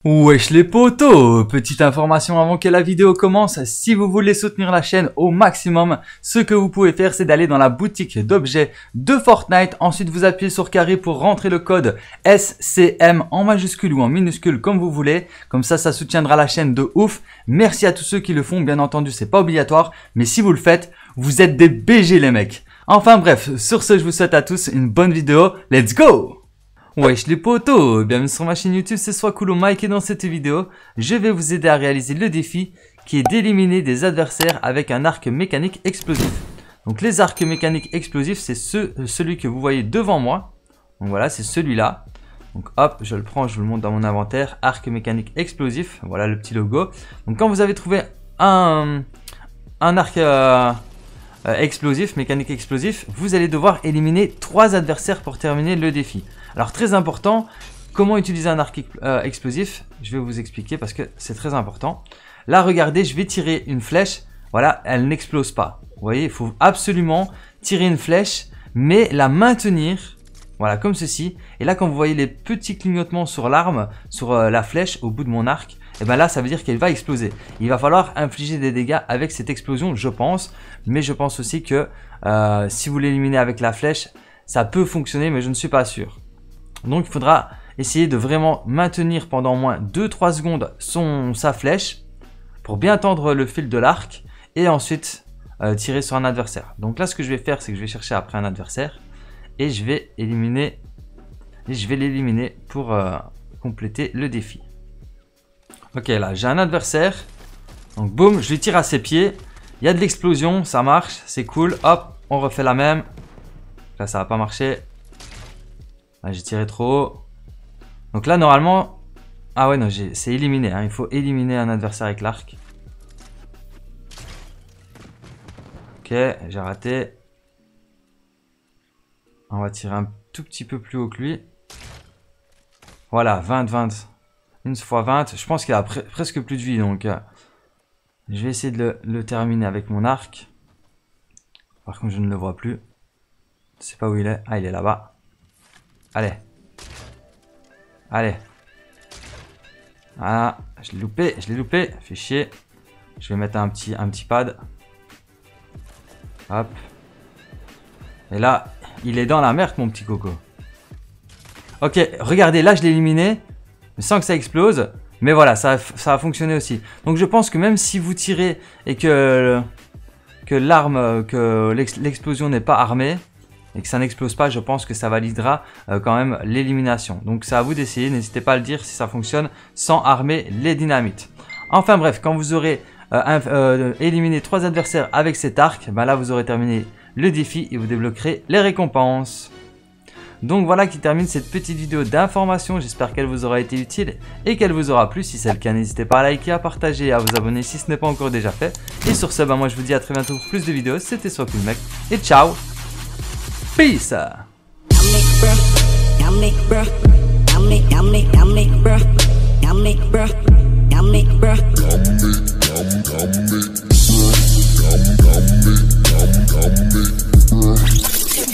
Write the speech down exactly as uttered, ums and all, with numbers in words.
Wesh les potos, petite information avant que la vidéo commence, si vous voulez soutenir la chaîne au maximum, ce que vous pouvez faire c'est d'aller dans la boutique d'objets de Fortnite, ensuite vous appuyez sur carré pour rentrer le code S C M en majuscule ou en minuscule comme vous voulez, comme ça ça soutiendra la chaîne de ouf. Merci à tous ceux qui le font, bien entendu c'est pas obligatoire, mais si vous le faites, vous êtes des B G les mecs. Enfin bref, sur ce je vous souhaite à tous une bonne vidéo, let's go! Wesh les potos, bienvenue sur ma chaîne YouTube, c'est Swacoolo Mike et dans cette vidéo, je vais vous aider à réaliser le défi qui est d'éliminer des adversaires avec un arc mécanique explosif. Donc les arcs mécaniques explosifs, c'est ce, celui que vous voyez devant moi. Donc voilà, c'est celui-là. Donc hop, je le prends, je vous le montre dans mon inventaire, arc mécanique explosif, voilà le petit logo. Donc quand vous avez trouvé un, un arc euh, euh, explosif, mécanique explosif, vous allez devoir éliminer trois adversaires pour terminer le défi. Alors très important, comment utiliser un arc euh, explosif, je vais vous expliquer parce que c'est très important. Là regardez, je vais tirer une flèche, voilà, elle n'explose pas. Vous voyez, il faut absolument tirer une flèche, mais la maintenir, voilà, comme ceci. Et là quand vous voyez les petits clignotements sur l'arme, sur euh, la flèche au bout de mon arc, et bien là ça veut dire qu'elle va exploser. Il va falloir infliger des dégâts avec cette explosion, je pense. Mais je pense aussi que euh, si vous l'éliminez avec la flèche, ça peut fonctionner, mais je ne suis pas sûr. Donc il faudra essayer de vraiment maintenir pendant au moins deux à trois secondes son, sa flèche pour bien tendre le fil de l'arc et ensuite euh, tirer sur un adversaire. Donc là ce que je vais faire c'est que je vais chercher après un adversaire et je vais éliminer et je vais l'éliminer pour euh, compléter le défi. Ok, là j'ai un adversaire, donc boum, je lui tire à ses pieds, il y a de l'explosion, ça marche, c'est cool, hop, on refait la même. Là ça va pas marcher. Ah, j'ai tiré trop haut. Donc là, normalement... Ah ouais, non, c'est éliminé. Hein. Il faut éliminer un adversaire avec l'arc. Ok, j'ai raté. On va tirer un tout petit peu plus haut que lui. Voilà, vingt, vingt. Une fois vingt. Je pense qu'il a pre presque plus de vie. Donc, euh, je vais essayer de le, le terminer avec mon arc. Par contre, je ne le vois plus. Je sais pas où il est. Ah, il est là-bas. Allez. Allez. Ah, je l'ai loupé, je l'ai loupé. Fait chier. Je vais mettre un petit, un petit pad. Hop. Et là, il est dans la merde, mon petit coco. Ok, regardez, là, je l'ai éliminé. Sans que ça explose. Mais voilà, ça, ça a fonctionné aussi. Donc, je pense que même si vous tirez et que, que l'arme, que l'explosion n'est pas armée, et que ça n'explose pas, je pense que ça validera euh, quand même l'élimination. Donc c'est à vous d'essayer, n'hésitez pas à le dire si ça fonctionne sans armer les dynamites. Enfin bref, quand vous aurez euh, un, euh, éliminé trois adversaires avec cet arc, ben là vous aurez terminé le défi et vous débloquerez les récompenses. Donc voilà qui termine cette petite vidéo d'information, j'espère qu'elle vous aura été utile et qu'elle vous aura plu. Si c'est le cas, n'hésitez pas à liker, à partager et à vous abonner si ce n'est pas encore déjà fait. Et sur ce, ben moi je vous dis à très bientôt pour plus de vidéos, c'était Swacoolo Mike et ciao. Peace!